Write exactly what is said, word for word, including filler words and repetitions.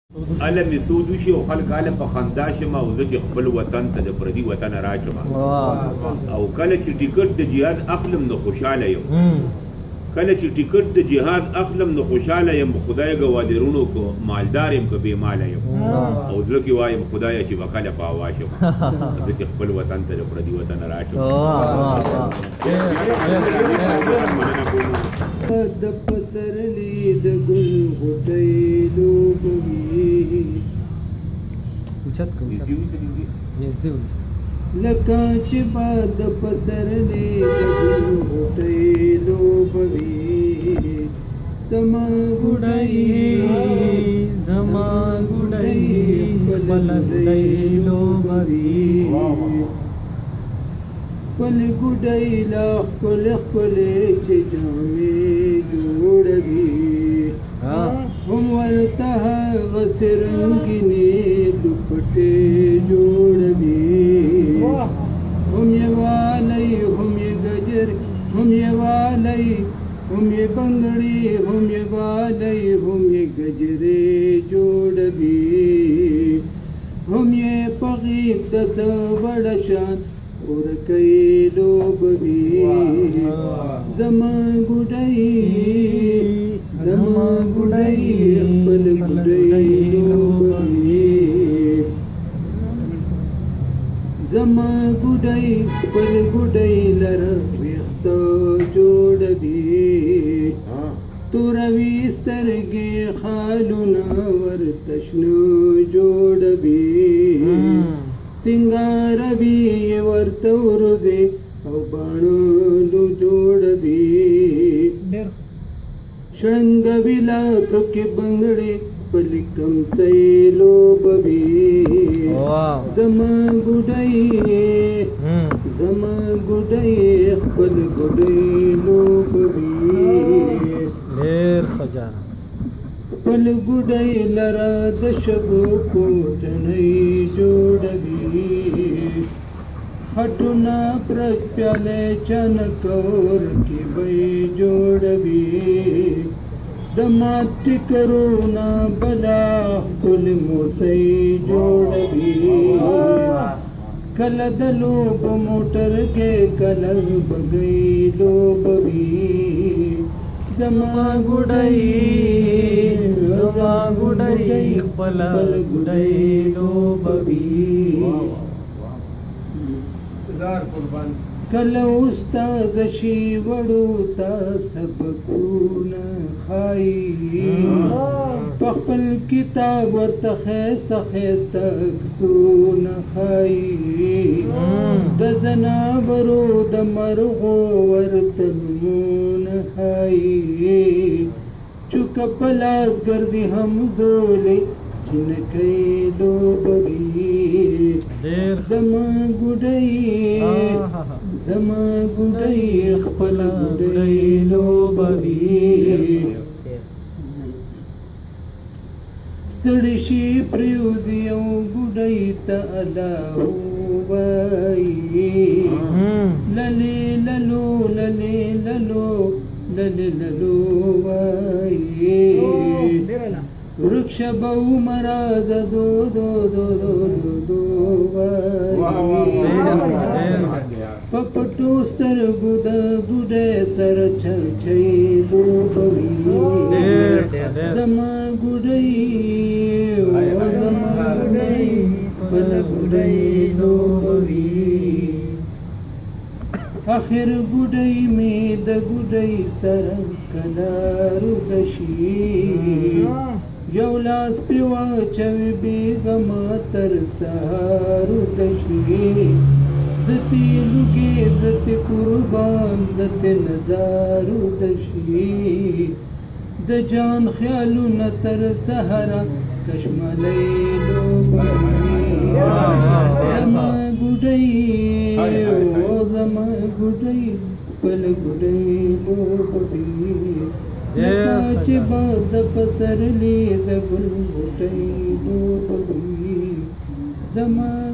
اله می سود وشي او خلک اله په خندا شم او زه خپل وطن ته د پردي وطن راچم او کله چې ټیکټ د جهاد اخلم نو خوشاله یم کله چې ټیکټ د جهاد اخلم نو خوشاله یم خدای ګوادرونو کو مالدار یم کو بے مال یم او زه کی وایم خدای چې وکاله په واشه زه خپل وطن ته د پردي وطن راچم د پسرلی د ګل غټۍ لوبوي اوچت کو لکه چې باد د پسرلی د ګل غټۍ لوبوي زما ګډۍ زما ګډۍ بل ګډۍ لوبوي خپل ګډۍ لا خپل خپل چې جامې جوړوي هم ورته هغه رنګینې دوپټې جوړوي هم یې والی هم یې ګجر هم یې والی هم یې بنګړي هم یې والی هم یې ګجرې جوړوي هم یې په غیږ د څه وړه شان ورکۍ لوبوي زما ګډۍ زما ګډۍ خپل ګډۍ لوبوي زما ګډۍ خپل ګډۍ لره ویښته جوړوي توروي سترګې خالونه ورته شنه جوړوي سنگاروي ورته ورځي او باڼو جوړوي شړنګوي لاسو کې بنګړې په لیکمڅۍ لوبوي زما ګډۍ زما ګډۍ خپل ګډۍ لوبوي ډېر خجانه خپل ګډۍ لره د شګو کوټنۍ جوړوي خټونه پرک پیالې چنکور کې وی جوړوي د ماتې کرونه بلا خپل موسۍ جوړوي کله د لوب موټر کې کله بګۍ لوبوي زما ګډۍ زما ګډۍ خپل ګډۍ لوبوي کله استاد شي وړو ته سبقونه ښایي په خپل کتاب ورته ښایسته ښایسته عکسونه ښایي د ځناورو د مرغو ورته نومونه ښایي چوکه په لاس ګرځي همزولې جنکۍ لوبوي زما ګډۍ زما ګډۍ خپل ګډۍ لوبوي ستړي شي پریوزي او ګډۍ ته الله وایي للې للو للې للو للې للو وایي وृक्ष बहु मराज दो दो दो दो दो दो पपटू स्तर गुद गुडे सर छल छई लोबवी जमा गुडई जमा गुडई बल गुडई लोबवी आखिर गुडई में द गुडई सर कलारु दशी یو لاس پی واچوي بیګما تر سهارو دشي زتی لوګي زتی قربان زتی نظارو دشي د جان خیالونه تر سهارا کشملې لوبوي زما ګډۍ او زما ګډۍ خپل ګډۍ لوبوي چې باد د پسرلی د ګل غټۍ لوبوي زما